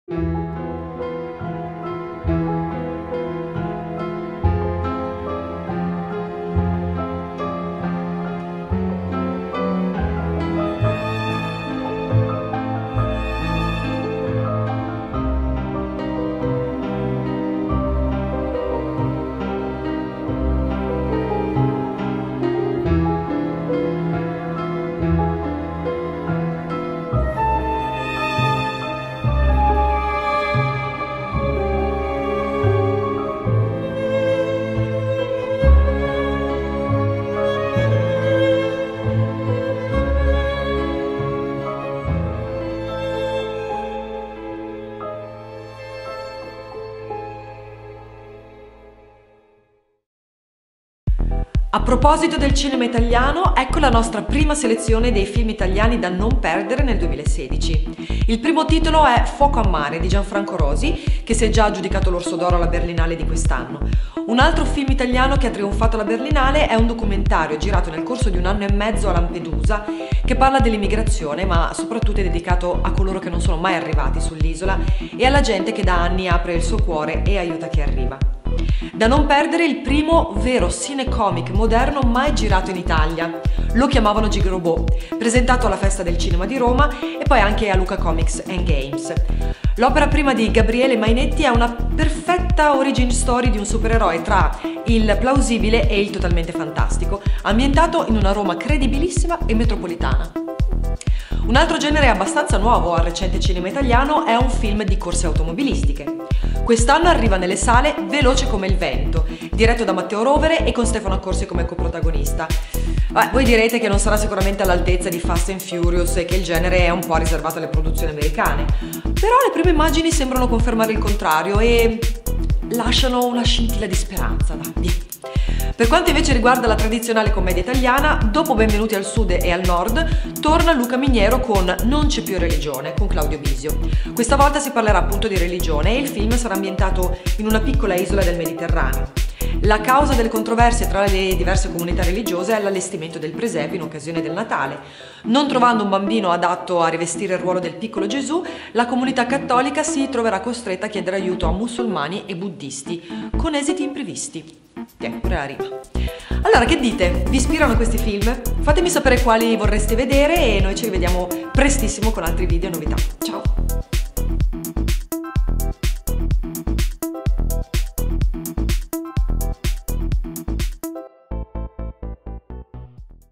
A proposito del cinema italiano, ecco la nostra prima selezione dei film italiani da non perdere nel 2016. Il primo titolo è Fuoco a mare di Gianfranco Rosi, che si è già aggiudicato l'Orso d'Oro alla Berlinale di quest'anno. Un altro film italiano che ha trionfato alla Berlinale è un documentario girato nel corso di 1 anno e mezzo a Lampedusa, che parla dell'immigrazione, ma soprattutto è dedicato a coloro che non sono mai arrivati sull'isola e alla gente che da anni apre il suo cuore e aiuta chi arriva. Da non perdere il primo vero cinecomic moderno mai girato in Italia. Lo chiamavano Gigrobot, presentato alla Festa del Cinema di Roma e poi anche a Luca Comics and Games. L'opera prima di Gabriele Mainetti è una perfetta origin story di un supereroe tra il plausibile e il totalmente fantastico, ambientato in una Roma credibilissima e metropolitana. Un altro genere abbastanza nuovo al recente cinema italiano è un film di corse automobilistiche. Quest'anno arriva nelle sale Veloce come il vento, diretto da Matteo Rovere e con Stefano Accorsi come coprotagonista. Voi direte che non sarà sicuramente all'altezza di Fast and Furious e che il genere è un po' riservato alle produzioni americane, però le prime immagini sembrano confermare il contrario e lasciano una scintilla di speranza, dai. Per quanto invece riguarda la tradizionale commedia italiana, dopo Benvenuti al Sud e al Nord, torna Luca Miniero con Non c'è più religione, con Claudio Bisio. Questa volta si parlerà appunto di religione e il film sarà ambientato in una piccola isola del Mediterraneo. La causa delle controversie tra le diverse comunità religiose è l'allestimento del presepe in occasione del Natale. Non trovando un bambino adatto a rivestire il ruolo del piccolo Gesù, la comunità cattolica si troverà costretta a chiedere aiuto a musulmani e buddisti, con esiti imprevisti. Pure la rima. Allora, che dite? Vi ispirano questi film? Fatemi sapere quali vorreste vedere e noi ci rivediamo prestissimo con altri video e novità. Ciao!